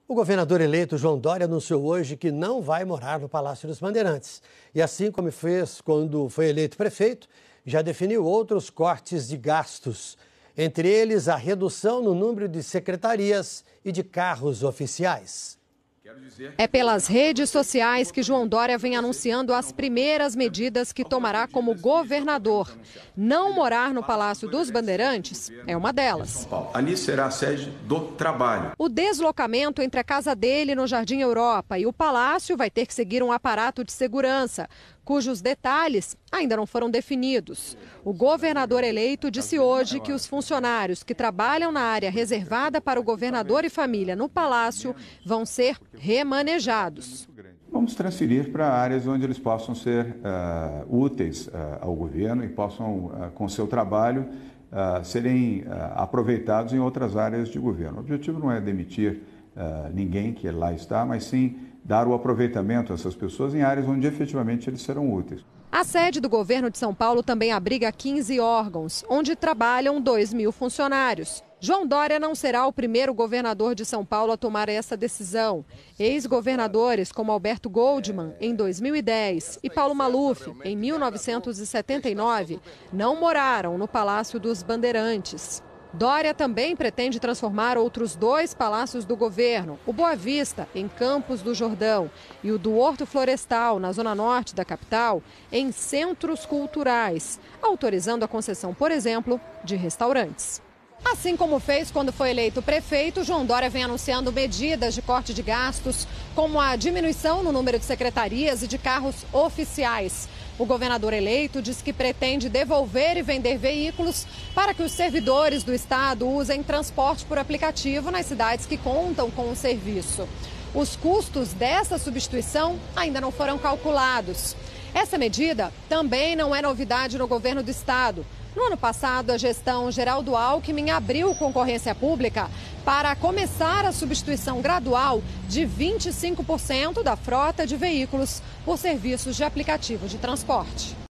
O governador eleito João Dória anunciou hoje que não vai morar no Palácio dos Bandeirantes. E assim como fez quando foi eleito prefeito, já definiu outros cortes de gastos. Entre eles, a redução no número de secretarias e de carros oficiais. É pelas redes sociais que João Dória vem anunciando as primeiras medidas que tomará como governador. Não morar no Palácio dos Bandeirantes é uma delas. Ali será a sede do trabalho. O deslocamento entre a casa dele no Jardim Europa e o palácio vai ter que seguir um aparato de segurança, cujos detalhes ainda não foram definidos. O governador eleito disse hoje que os funcionários que trabalham na área reservada para o governador e família no palácio vão ser remanejados. Vamos transferir para áreas onde eles possam ser úteis ao governo e possam, com seu trabalho, serem aproveitados em outras áreas de governo. O objetivo não é demitir ninguém que lá está, mas sim dar o aproveitamento a essas pessoas em áreas onde efetivamente eles serão úteis. A sede do governo de São Paulo também abriga 15 órgãos, onde trabalham 2.000 funcionários. João Dória não será o primeiro governador de São Paulo a tomar essa decisão. Ex-governadores como Alberto Goldman, em 2010, e Paulo Maluf, em 1979, não moraram no Palácio dos Bandeirantes. Dória também pretende transformar outros 2 palácios do governo, o Boa Vista, em Campos do Jordão, e o do Horto Florestal, na zona norte da capital, em centros culturais, autorizando a concessão, por exemplo, de restaurantes. Assim como fez quando foi eleito prefeito, João Dória vem anunciando medidas de corte de gastos, como a diminuição no número de secretarias e de carros oficiais. O governador eleito diz que pretende devolver e vender veículos para que os servidores do estado usem transporte por aplicativo nas cidades que contam com o serviço. Os custos dessa substituição ainda não foram calculados. Essa medida também não é novidade no governo do estado. No ano passado, a gestão Geraldo Alckmin abriu concorrência pública para começar a substituição gradual de 25% da frota de veículos por serviços de aplicativo de transporte.